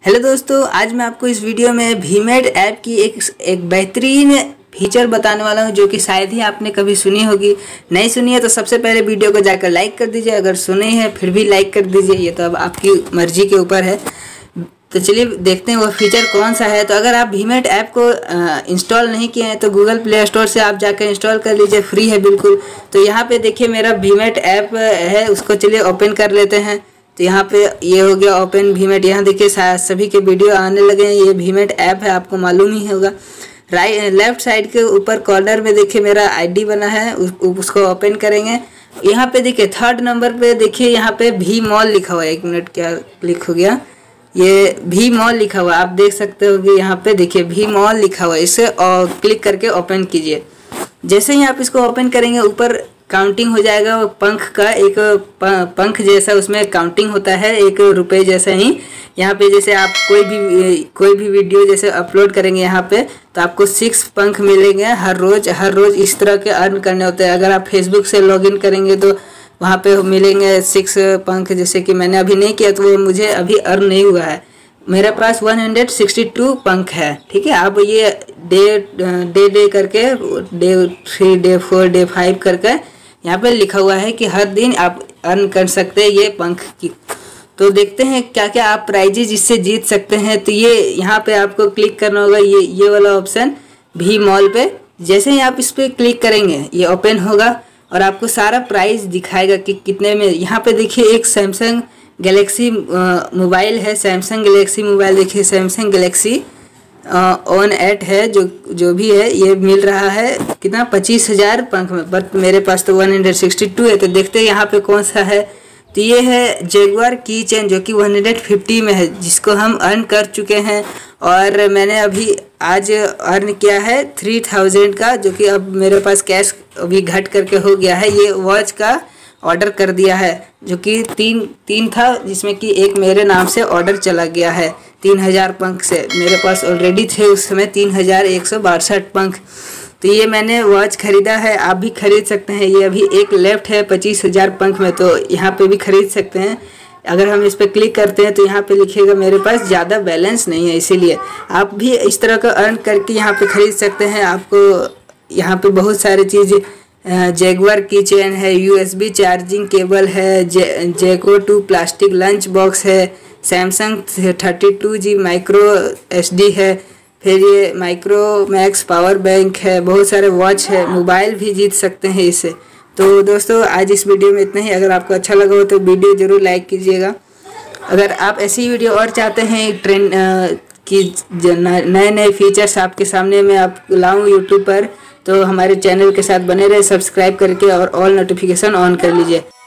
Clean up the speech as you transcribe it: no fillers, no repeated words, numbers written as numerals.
Hello दोस्तों, आज मैं आपको इस वीडियो में वीमेट ऐप की एक बेहतरीन फीचर बताने वाला हूं जो कि शायद ही आपने कभी सुनी होगी। नहीं सुनी है तो सबसे पहले वीडियो को जाकर लाइक कर दीजिए, अगर सुने हैं फिर भी लाइक कर दीजिए, ये तो अब आपकी मर्जी के ऊपर है। तो चलिए देखते हैं वो फीचर कौन सा है। तो अगर आप वीमेट ऐप को इंस्टॉल नहीं किए हैं तो गूगल प्ले स्टोर से आप जाकर इंस्टॉल कर लीजिए, फ्री है बिल्कुल। तो यहाँ पे देखिए मेरा वीमेट ऐप है, उसको चलिए ओपन कर लेते हैं। तो यहाँ पे ये हो गया ओपन वीमेट। यहाँ देखिए सभी के वीडियो आने लगे हैं। ये वीमेट ऐप है, आपको मालूम ही होगा। लेफ्ट साइड के ऊपर कॉर्नर में देखिए मेरा आईडी बना है, उसको ओपन करेंगे। यहाँ पे देखिए थर्ड नंबर पे देखिए यहाँ पे वी मॉल लिखा हुआ है। 1 मिनट, क्या क्लिक हो गया, ये वी मॉल लिखा हुआ है, आप देख सकते हो कि यहाँ पे देखिए वी मॉल लिखा हुआ है। इसे क्लिक करके ओपन कीजिए। जैसे ही आप इसको ओपन करेंगे वीपर काउंटिंग हो जाएगा। वो पंख का एक पंख जैसा उसमें काउंटिंग होता है, 1 रुपये जैसा ही। यहाँ पे जैसे आप कोई भी वीडियो जैसे अपलोड करेंगे यहाँ पे तो आपको 6 पंख मिलेंगे हर रोज़ इस तरह के अर्न करने होते हैं। अगर आप फेसबुक से लॉगिन करेंगे तो वहाँ पे मिलेंगे 6 पंख। जैसे कि मैंने अभी नहीं किया तो वो मुझे अभी अर्न नहीं हुआ है। मेरे पास 162 पंख है, ठीक है। आप ये डे करके डे 3 डे 4 डे 5 करके यहाँ पे लिखा हुआ है कि हर दिन आप अर्न कर सकते हैं ये पंख की। तो देखते हैं क्या क्या आप प्राइजेज इससे जीत सकते हैं। तो ये यहाँ पे आपको क्लिक करना होगा, ये वाला ऑप्शन वी मॉल पे। जैसे ही आप इस पर क्लिक करेंगे ये ओपन होगा और आपको सारा प्राइस दिखाएगा कि कितने में। यहाँ पे देखिए एक सैमसंग गैलेक्सी मोबाइल है, सैमसंग गैलेक्सी मोबाइल देखिए, सैमसंग गैलेक्सी ऑन 8 है, जो भी है ये मिल रहा है कितना 25,000 पंख में। बट मेरे पास तो 162 है। तो देखते हैं यहाँ पे कौन सा है। तो ये है जगुआर की चेन जो कि 150 में है, जिसको हम अर्न कर चुके हैं। और मैंने अभी आज अर्न किया है 3000 का, जो कि अब मेरे पास कैश अभी घट करके हो गया है। ये वॉच का ऑर्डर कर दिया है जो कि तीन था, जिसमें कि एक मेरे नाम से ऑर्डर चला गया है 3000 पंख से। मेरे पास ऑलरेडी थे उस समय 3162 पंख। तो ये मैंने वॉच खरीदा है, आप भी खरीद सकते हैं। ये अभी एक लेफ्ट है 25,000 पंख में, तो यहाँ पे भी खरीद सकते हैं। अगर हम इस पर क्लिक करते हैं तो यहाँ पे लिखेगा मेरे पास ज़्यादा बैलेंस नहीं है, इसीलिए आप भी इस तरह का अर्न करके यहाँ पे खरीद सकते हैं। आपको यहाँ पे बहुत सारी चीज़, जगुआर की चेन है, USB चार्जिंग केबल है, जेको 2 प्लास्टिक लंच बॉक्स है, सैमसंग 32G माइक्रो SD है, फिर ये माइक्रो मैक्स पावर बैंक है, बहुत सारे वॉच है, मोबाइल भी जीत सकते हैं इससे। तो दोस्तों आज इस वीडियो में इतना ही। अगर आपको अच्छा लगा हो तो वीडियो ज़रूर लाइक कीजिएगा। अगर आप ऐसी वीडियो और चाहते हैं ट्रेंड की नए फीचर्स आपके सामने मैं आप लाऊं यूट्यूब पर, तो हमारे चैनल के साथ बने रहे, सब्सक्राइब करके और ऑल नोटिफिकेशन ऑन कर लीजिए।